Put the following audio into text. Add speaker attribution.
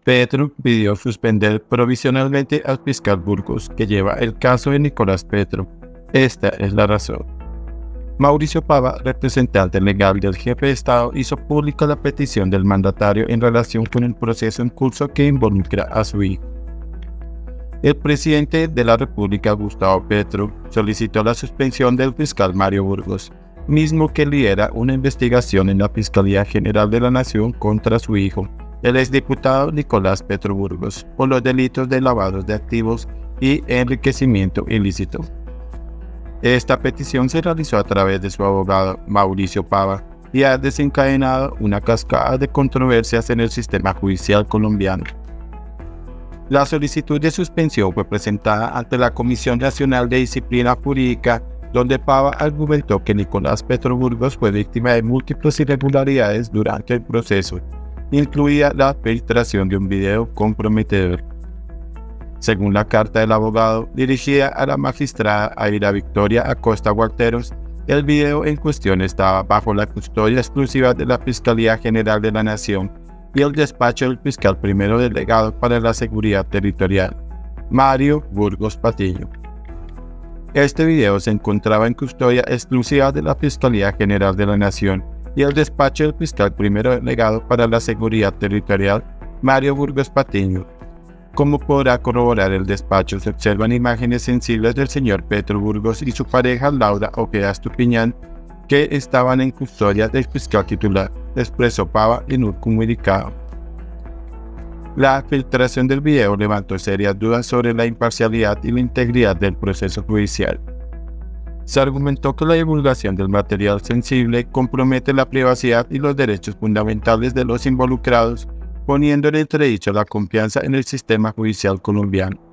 Speaker 1: Petro pidió suspender provisionalmente al fiscal Burgos, que lleva el caso de Nicolás Petro. Esta es la razón. Mauricio Pava, representante legal del jefe de Estado, hizo pública la petición del mandatario en relación con el proceso en curso que involucra a su hijo. El presidente de la República, Gustavo Petro, solicitó la suspensión del fiscal Mario Burgos, mismo que lidera una investigación en la Fiscalía General de la Nación contra su hijo, el exdiputado Nicolás Petro Burgos, por los delitos de lavado de activos y enriquecimiento ilícito. Esta petición se realizó a través de su abogado Mauricio Pava y ha desencadenado una cascada de controversias en el sistema judicial colombiano. La solicitud de suspensión fue presentada ante la Comisión Nacional de Disciplina Jurídica, donde Pava argumentó que Nicolás Petro Burgos fue víctima de múltiples irregularidades durante el proceso, incluida la filtración de un video comprometedor. Según la carta del abogado dirigida a la magistrada Aira Victoria Acosta Guarteros, el video en cuestión estaba bajo la custodia exclusiva de la Fiscalía General de la Nación y el despacho del fiscal primero delegado para la Seguridad Territorial, Mario Burgos Patiño. Este video se encontraba en custodia exclusiva de la Fiscalía General de la Nación y el despacho del fiscal primero delegado para la Seguridad Territorial, Mario Burgos Patiño. Como podrá corroborar el despacho, se observan imágenes sensibles del señor Petro Burgos y su pareja Laura Ojeda Estupiñán, que estaban en custodia del fiscal titular, expresó Pava en un comunicado. La filtración del video levantó serias dudas sobre la imparcialidad y la integridad del proceso judicial. Se argumentó que la divulgación del material sensible compromete la privacidad y los derechos fundamentales de los involucrados, poniendo en entredicho la confianza en el sistema judicial colombiano.